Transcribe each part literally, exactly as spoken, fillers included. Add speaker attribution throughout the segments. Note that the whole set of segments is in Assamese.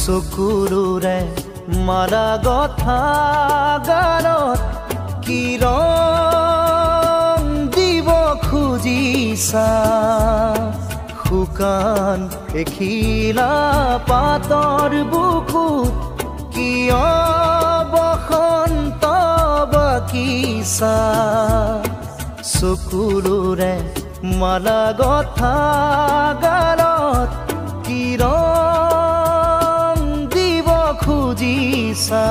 Speaker 1: চকুৰুৰে মাৰা গথা গানত কি ৰং দিব খুজিছা শুকান এখিলা পাতৰ বুকুত কিয় বসন্ত বাকিছা চকুৰুৰে মাৰা গথা গানত কি ৰং দিব খুজিছা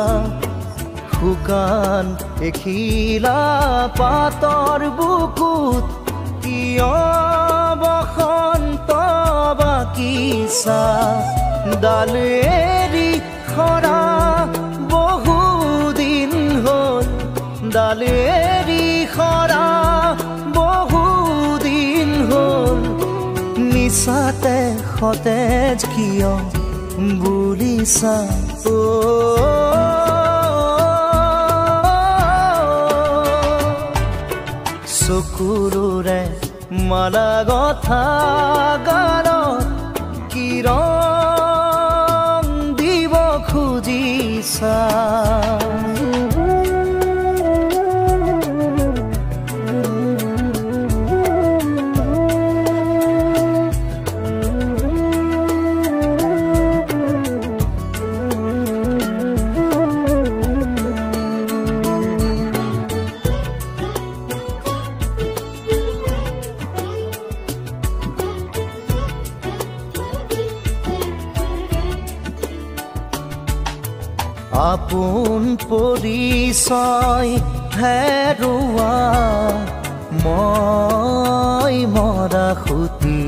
Speaker 1: শুকান এখিলা পাতৰ বুকুত কিয় বসন্ত বাকিছা ডাল এৰি খৰা বহুদিন হ'ল ডাল এৰি খৰা বহুদিন হ'ল নিচাতে সতেজ কিয় বুলিছা অ চকুৰুৰে মাৰা গথা গানত কি ৰং দিব খুজিছা আপোন পৰিচয় হেৰুৱা মই মৰা খুটি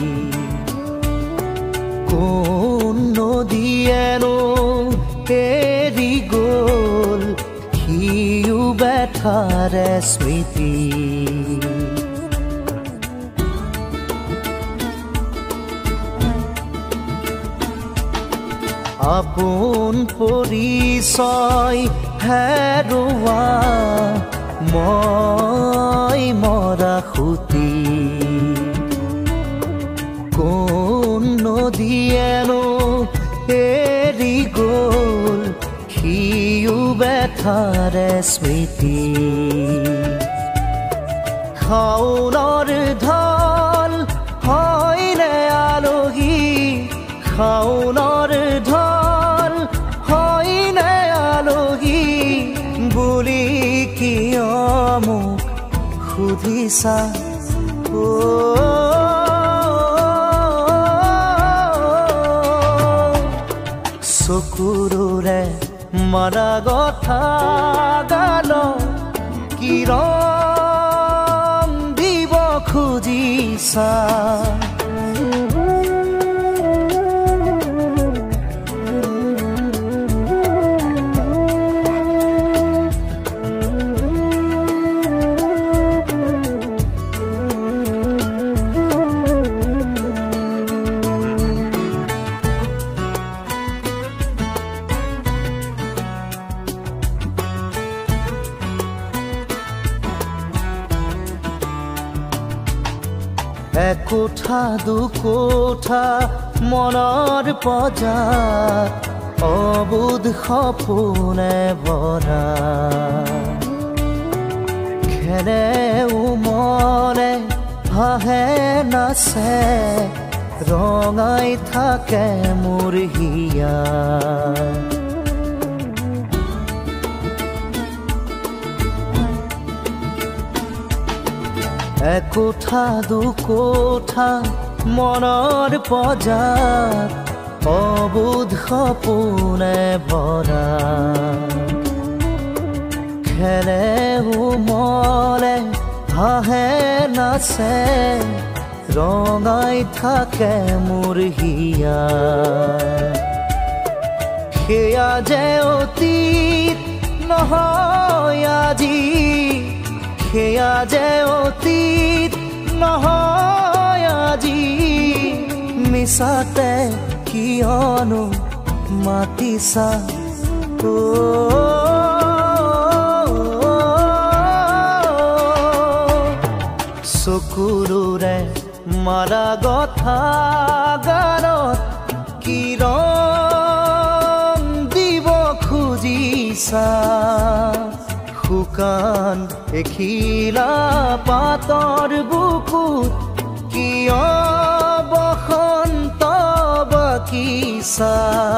Speaker 1: কোন নদীয়েনো এৰি গ'ল সিও বেঠাৰে স্মৃতি আপোন পৰিচয় হেৰুৱা মই মৰা খুটি কোন নদীয়েনো এৰি গ'ল সিও বেঠাৰে স্মৃতি শাওনৰ ঢল হয়নে আলহী শাওনৰ ঢল হয়নে আলহী বুলি কিয় মোক সুধিছা অ চকুৰুৰে মাৰা গথা গানত কি ৰং দিব খুজিছা একোঠা দুকোঠা মনৰ পজাত অবুধ সপোনে ভৰা খেলে উমলে হাঁহে নাচে ৰঙাই থাকে মোৰ হিয়া একোঠা দুকোঠা মনৰ পজাত অবুধ সপোনে ভৰা খেলে উমলে হাঁহে নাচে ৰঙাই থাকে মোৰ হিয়া সেয়া যে অতীত নহয় আজি সেয়া যে অতীত নহয় আজি মিছাতে কিয়নো মাতিছা অ চকুৰুৰে মাৰা গথা গানত কি ৰং বাগিচা শুকান এখিলা পাতৰ বুকুত কিয় বসন্ত বাগিচা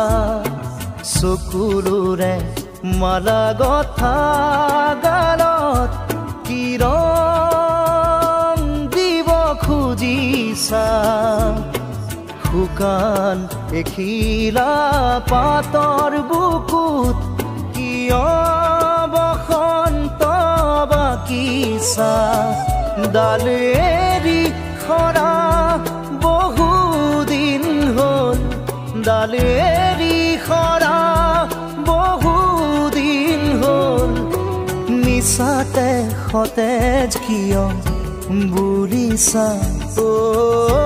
Speaker 1: চকুলোৰে মালা গথা গালত কি ৰং দিব খুজিছা শুকান এখিলা পাতৰ বুকুত কিয় বসন্ত বাগিচা ডাল এৰি সৰা বহুদিন হ'ল ডাল এৰি সৰা বহুদিন হ'ল নিচাতে সতেজ কিয় বুলিছা অ